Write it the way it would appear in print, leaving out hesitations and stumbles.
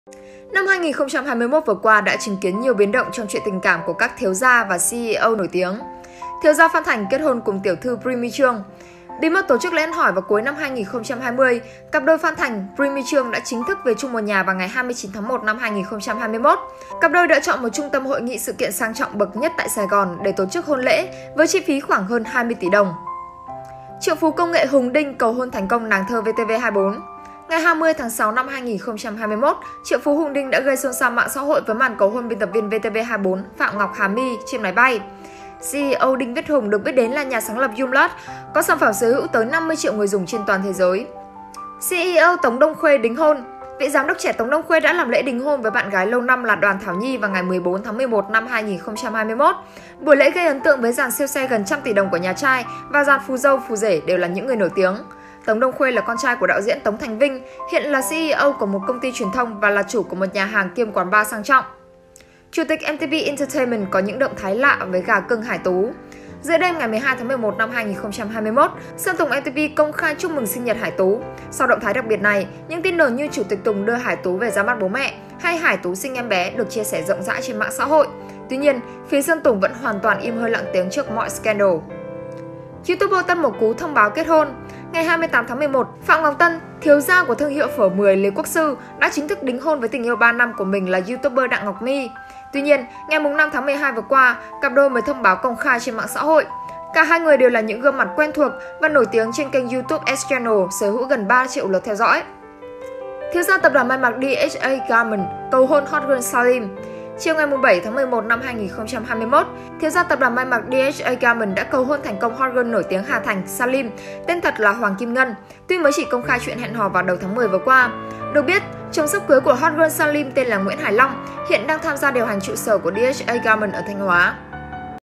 Năm 2021 vừa qua đã chứng kiến nhiều biến động trong chuyện tình cảm của các thiếu gia và CEO nổi tiếng. Thiếu gia Phan Thành kết hôn cùng tiểu thư Pree My Chương. Bí mật tổ chức lễ ăn hỏi vào cuối năm 2020, cặp đôi Phan Thành, Pree My Chương đã chính thức về chung một nhà vào ngày 29 tháng 1 năm 2021. Cặp đôi đã chọn một trung tâm hội nghị sự kiện sang trọng bậc nhất tại Sài Gòn để tổ chức hôn lễ với chi phí khoảng hơn 20 tỷ đồng. Triệu phú công nghệ Hùng Đinh cầu hôn thành công nàng thơ VTV24. Ngày 20 tháng 6 năm 2021, triệu phú Hùng Đinh đã gây xôn xao mạng xã hội với màn cầu hôn biên tập viên VTV24 Phạm Ngọc Hà My trên máy bay. CEO Đinh Viết Hùng được biết đến là nhà sáng lập Youmlat, có sản phẩm sở hữu tới 50 triệu người dùng trên toàn thế giới. CEO Tống Đông Khuê đính hôn. Vị giám đốc trẻ Tống Đông Khuê đã làm lễ đính hôn với bạn gái lâu năm là Đoàn Thảo Nhi vào ngày 14 tháng 11 năm 2021. Buổi lễ gây ấn tượng với dàn siêu xe gần 100 tỷ đồng của nhà trai và dàn phù dâu phù rể đều là những người nổi tiếng. Tống Đông Khuê là con trai của đạo diễn Tống Thành Vinh, hiện là CEO của một công ty truyền thông và là chủ của một nhà hàng kiêm quán bar sang trọng. Chủ tịch MTV Entertainment có những động thái lạ với gà cưng Hải Tú. Giữa đêm ngày 12 tháng 11 năm 2021, Sơn Tùng MTV công khai chúc mừng sinh nhật Hải Tú. Sau động thái đặc biệt này, những tin đồn như Chủ tịch Tùng đưa Hải Tú về ra mắt bố mẹ hay Hải Tú sinh em bé được chia sẻ rộng rãi trên mạng xã hội. Tuy nhiên, phía Sơn Tùng vẫn hoàn toàn im hơi lặng tiếng trước mọi scandal. YouTuber Tân Mộc Cú thông báo kết hôn. Ngày 28 tháng 11, Phạm Ngọc Tân, thiếu gia của thương hiệu phở 10 Lý Quốc Sư, đã chính thức đính hôn với tình yêu 3 năm của mình là YouTuber Đặng Ngọc My. Tuy nhiên, ngày 5 tháng 12 vừa qua, cặp đôi mới thông báo công khai trên mạng xã hội. Cả hai người đều là những gương mặt quen thuộc và nổi tiếng trên kênh YouTube S Channel, sở hữu gần 3 triệu lượt theo dõi. Thiếu gia tập đoàn may mặc DHA Garment cầu hôn hot girl Salim. Chiều ngày 7 tháng 11 năm 2021, thiếu gia tập đoàn may mặc DHA Garment đã cầu hôn thành công hot girl nổi tiếng Hà Thành Salim, tên thật là Hoàng Kim Ngân, tuy mới chỉ công khai chuyện hẹn hò vào đầu tháng 10 vừa qua. Được biết, chồng sắp cưới của hot girl Salim tên là Nguyễn Hải Long, hiện đang tham gia điều hành trụ sở của DHA Garment ở Thanh Hóa.